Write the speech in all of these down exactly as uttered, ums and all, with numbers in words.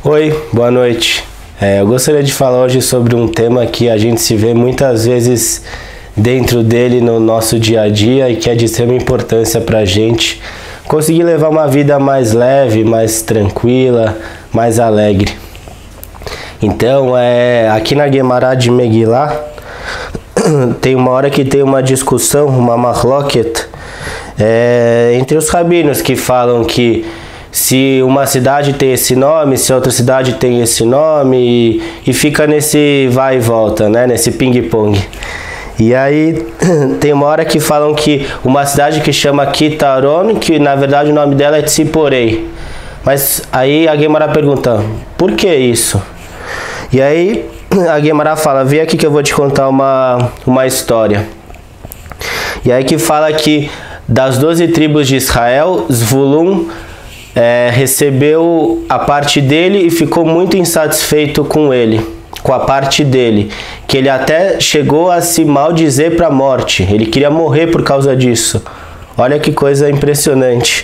Oi, boa noite. É, eu gostaria de falar hoje sobre um tema que a gente se vê muitas vezes dentro dele no nosso dia a dia e que é de extrema importância para a gente conseguir levar uma vida mais leve, mais tranquila, mais alegre. Então, é, aqui na Guemará de Megilá, tem uma hora que tem uma discussão, uma mahloket, é, entre os rabinos que falam que se uma cidade tem esse nome, se outra cidade tem esse nome, e, e fica nesse vai e volta, né? Nesse ping-pong. E aí tem uma hora que falam que uma cidade que chama Kitaron, que na verdade o nome dela é Tziporei. Mas aí a Guemará pergunta, por que isso? E aí a Guemará fala, vem aqui que eu vou te contar uma, uma história. E aí que fala que das doze tribos de Israel, Zvulun É, recebeu a parte dele e ficou muito insatisfeito com ele, com a parte dele, que ele até chegou a se maldizer para a morte. Ele queria morrer por causa disso. Olha que coisa impressionante.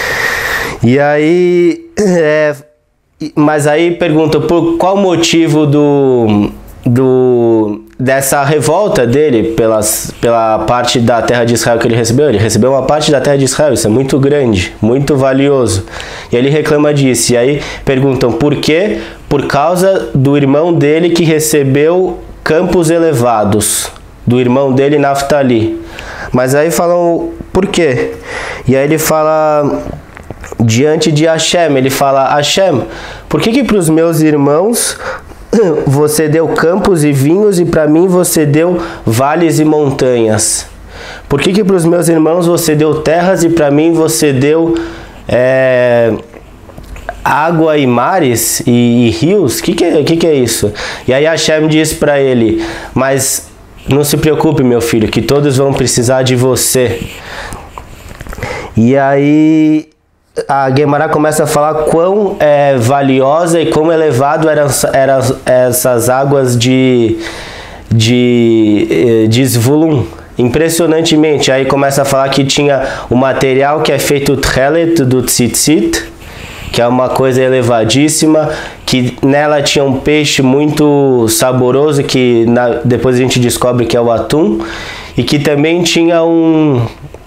E aí, é, mas aí pergunta por qual motivo do, do dessa revolta dele pelas, pela parte da terra de Israel que ele recebeu. Ele recebeu uma parte da terra de Israel, isso é muito grande, muito valioso. E ele reclama disso. E aí perguntam por quê? Por causa do irmão dele que recebeu campos elevados, do irmão dele Naftali. Mas aí falam por quê? E aí ele fala diante de Hashem, ele fala, Hashem, por que que para os meus irmãos você deu campos e vinhos e para mim você deu vales e montanhas? Por que que para os meus irmãos você deu terras e para mim você deu é, água e mares e, e rios? O que que, é, que que é isso? E aí Hashem diz para ele, mas não se preocupe, meu filho, que todos vão precisar de você. E aí a Guemará começa a falar quão é, valiosa e quão elevado eram, eram essas águas de, de, de Zvulun. Impressionantemente. Aí começa a falar que tinha o material que é feito tchelet do tzitzit, que é uma coisa elevadíssima, que nela tinha um peixe muito saboroso, que na, depois a gente descobre que é o atum, e que também tinha um...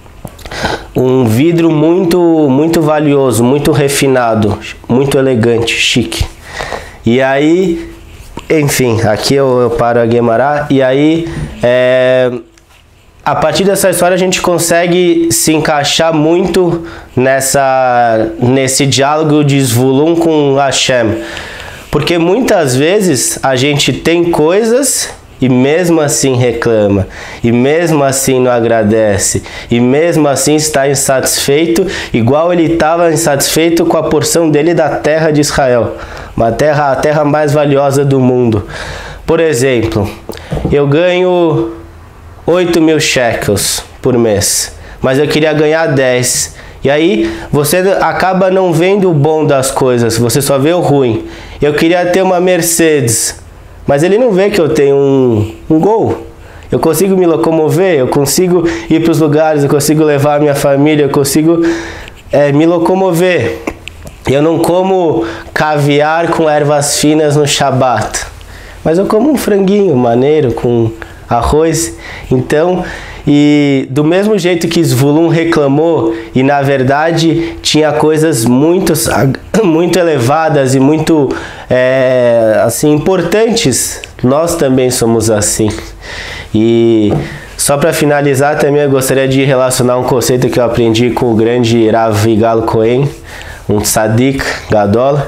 um vidro muito, muito valioso, muito refinado, muito elegante, chique. E aí, enfim, aqui eu, eu paro a Guemará, e aí, é, a partir dessa história a gente consegue se encaixar muito nessa, nesse diálogo de Zvulun com Hashem. Porque muitas vezes a gente tem coisas e mesmo assim reclama, e mesmo assim não agradece, e mesmo assim está insatisfeito, igual ele estava insatisfeito com a porção dele da terra de Israel, uma terra, a terra mais valiosa do mundo. Por exemplo, eu ganho oito mil shekels por mês, mas eu queria ganhar dez. E aí você acaba não vendo o bom das coisas, você só vê o ruim. Eu queria ter uma Mercedes, mas ele não vê que eu tenho um, um Gol. Eu consigo me locomover, eu consigo ir para os lugares, eu consigo levar a minha família, eu consigo é, me locomover. Eu não como caviar com ervas finas no Shabat, mas eu como um franguinho maneiro com arroz. Então, e do mesmo jeito que Zvulun reclamou e na verdade tinha coisas muito, muito elevadas e muito é, assim, importantes, nós também somos assim. E só para finalizar também eu gostaria de relacionar um conceito que eu aprendi com o grande Rav Yigal Cohen, um tzadik gadol,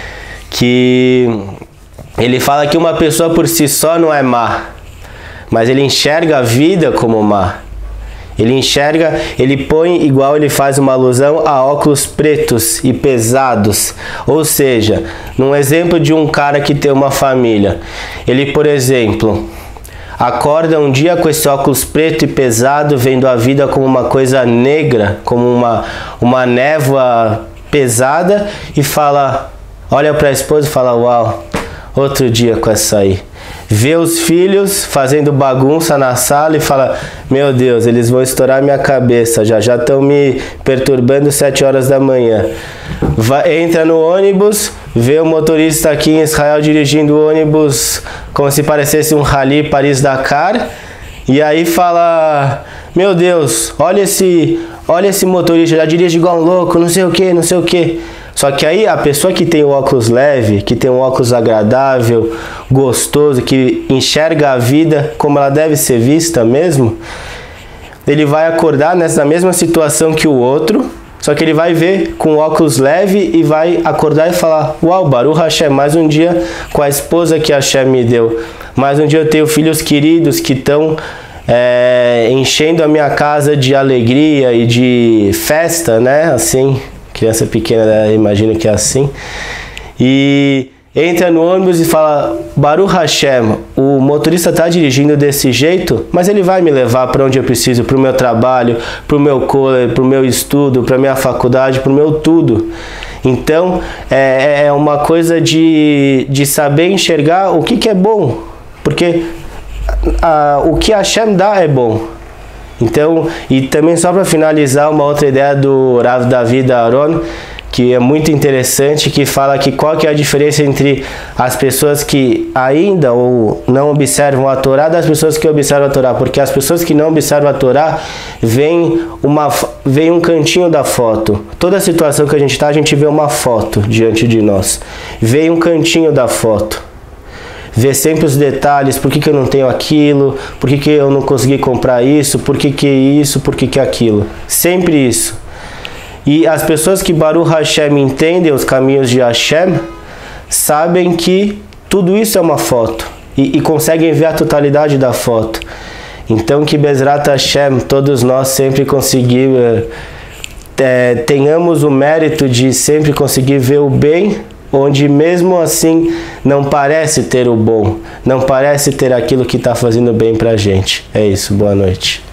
que ele fala que uma pessoa por si só não é má, mas ele enxerga a vida como má. Ele enxerga, ele põe, igual ele faz uma alusão a óculos pretos e pesados. Ou seja, num exemplo de um cara que tem uma família. Ele, por exemplo, acorda um dia com esse óculos preto e pesado, vendo a vida como uma coisa negra, como uma, uma névoa pesada, e fala, olha para a esposa e fala, uau, outro dia com essa aí. vê os filhos fazendo bagunça na sala e fala, meu Deus, eles vão estourar minha cabeça, já já estão me perturbando sete horas da manhã. Vai, entra no ônibus, vê o motorista aqui em Israel dirigindo o ônibus como se parecesse um rally Paris-Dakar, e aí fala, meu Deus, olha esse, olha esse motorista, já dirige igual um louco, não sei o que, não sei o que. Só que aí a pessoa que tem o óculos leve, que tem um óculos agradável, gostoso, que enxerga a vida como ela deve ser vista mesmo, ele vai acordar nessa mesma situação que o outro, só que ele vai ver com o óculos leve e vai acordar e falar, uau, Baruch Hashem, mais um dia com a esposa que Hashem me deu, mais um dia eu tenho filhos queridos que estão é, enchendo a minha casa de alegria e de festa, né, assim... Criança pequena, imagino que é assim. E entra no ônibus e fala, Baruch Hashem, o motorista está dirigindo desse jeito, mas ele vai me levar para onde eu preciso, para o meu trabalho, para o meu college, para o meu estudo, para a minha faculdade, para o meu tudo. Então, é, é uma coisa de, de saber enxergar o que, que é bom, porque a, o que Hashem dá é bom. Então, e também só para finalizar, uma outra ideia do Rav David Aharon, que é muito interessante, que fala que qual que é a diferença entre as pessoas que ainda ou não observam a Torá das pessoas que observam a Torá, porque as pessoas que não observam a Torá veem, uma, veem um cantinho da foto. Toda situação que a gente está, a gente vê uma foto diante de nós. Vê um cantinho da foto. Ver sempre os detalhes, por que, que eu não tenho aquilo, por que, que eu não consegui comprar isso, por que, que isso, por que, que aquilo. Sempre isso. E as pessoas que Baruch Hashem entendem os caminhos de Hashem, sabem que tudo isso é uma foto. E, e conseguem ver a totalidade da foto. Então que Bezrat Hashem, todos nós sempre conseguimos, é, tenhamos o mérito de sempre conseguir ver o bem, onde mesmo assim não parece ter o bom, não parece ter aquilo que está fazendo bem para a gente. É isso, boa noite.